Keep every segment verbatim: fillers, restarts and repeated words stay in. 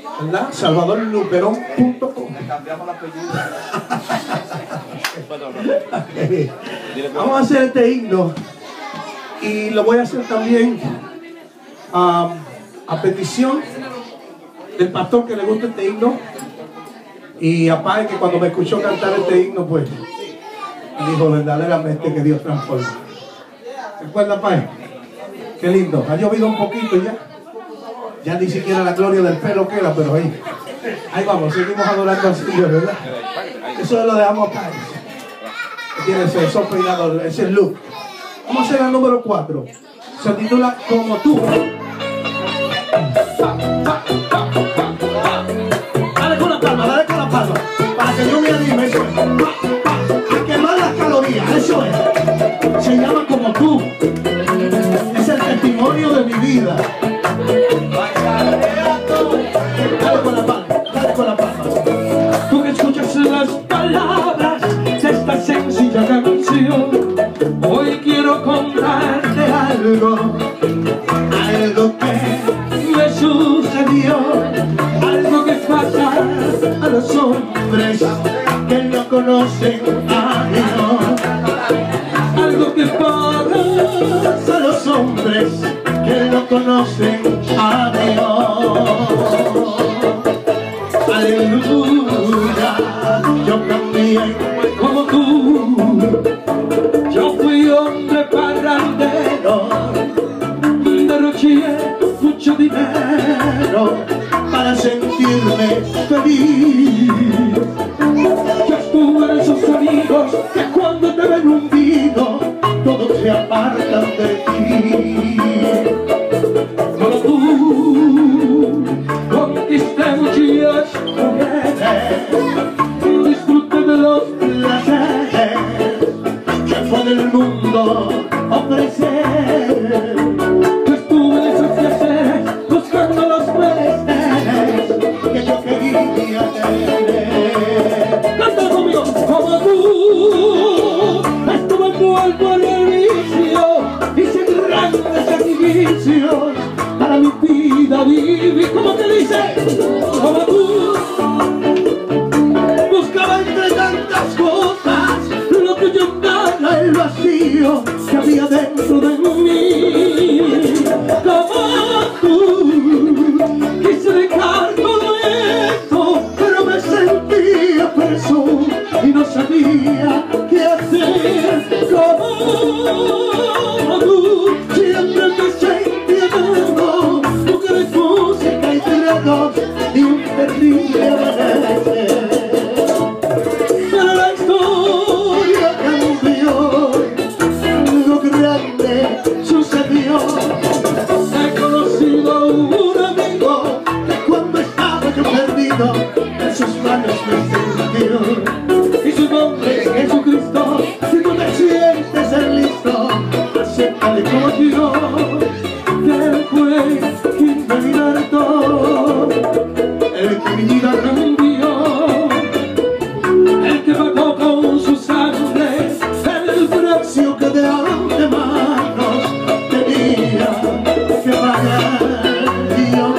¿verdad? salvador luperón punto com. Le cambiamos la apellido. Vamos a hacer este himno y lo voy a hacer también um, a petición del pastor que le gusta este himno, y aparte que cuando me escuchó cantar este himno pues dijo verdaderamente que Dios transforma. ¿Recuerda, Pai? Qué lindo. Ha llovido un poquito ya. Ya ni siquiera la gloria del pelo queda, pero ahí, ahí vamos, seguimos adorando al Señor, ¿verdad? Eso lo dejamos a Pai. Tiene ese sopeinado, ese look. Vamos a hacer el número cuatro. Se titula Como tú. Dale con la palma, dale con la palma. Para que yo me anime, eso es. A quemar las calorías, eso es. Se llama Como tú. Es el testimonio de mi vida. Dale con la palma, dale con la palma. Tú que escuchas las palabras de esta sencilla canción, hoy quiero contarte algo, Algo que me sucedió, algo que pasa a los hombres que no conocen a Dios, algo que pasa a los hombres que no conocen a Dios. Aleluya, yo cambié como tú. Yo fui hombre parrandero, derroché mucho dinero para sentirme feliz. yo estuve en esos amigos Que cuando te ven hundido, todos se apartan de ti. como tú. Conquisté muchas mujeres, disfruté de los Placer que puede el mundo ofrecer. yo estuve en esos placeres buscando los placeres Que yo quería tener. canta conmigo como tú. Estuve envuelto en el vicio, hice grandes sacrificios para mi vida vivir. ¿Cómo te dice? Como tú. Buscaba entre tantas cosas Lo que yo daba el vacío que había dentro de mí. como tú. Quise dejar todo esto, Pero me sentía preso y no sabía qué hacer. Como tú. siempre me sentía todo. Tú que eres música Y tragos de un terrible amanecer. para la historia. Cambió, lo grande sucedió. He conocido a un amigo Cuando estaba yo perdido, en sus manos me sintió. y su nombre es Jesucristo. Si tú te sientes ser listo, acéptale como yo. Que él fue quien me libertó, El que mi vida cambió, el que pagó con su sangre el precio que de antemano tenía que pagar. Y yo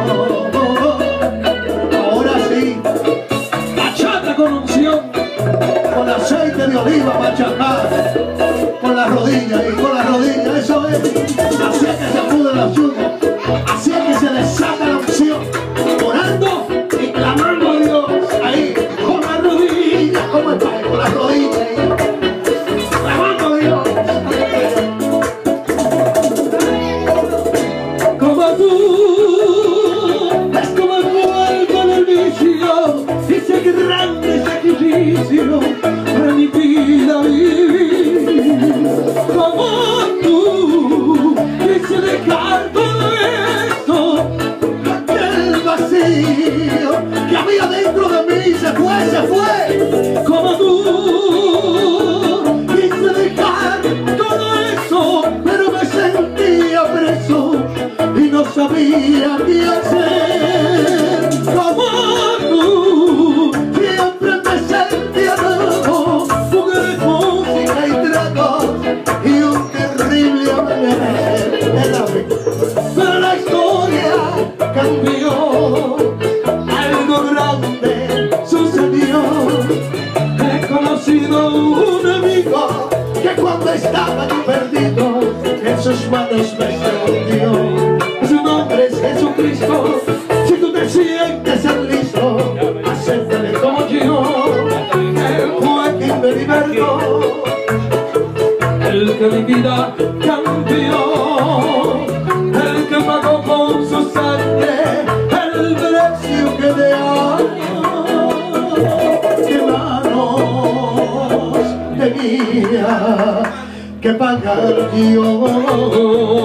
ahora sí, bachata con unción. con aceite de oliva machacar, con la rodilla y con la rodilla, eso es. Así es que se pudren las lluvias, así es que se les saca la unción, orando y clamando a Dios, ahí, con la rodilla, como está, con la rodilla ahí, clamando a Dios. Como tú, es como el vuelco en el vicio, hice grandes sacrificios para mi vida vivir. Como tú, quise dejar todo esto, Aquel vacío que había dentro de mí se fue, se fue. como tú, Quise dejar todo eso, pero me sentía preso y no sabía qué hacer. como tú, Siempre me sentía nuevo, tú que eres música y tragos y un terrible amanecer. Era mi- Pero la historia cambió. Cristo. Si tú te sientes listo, acéptale como yo. Él fue quien me libertó, el que mi vida cambió, el que pagó con su sangre el precio que de años tenía que pagar yo.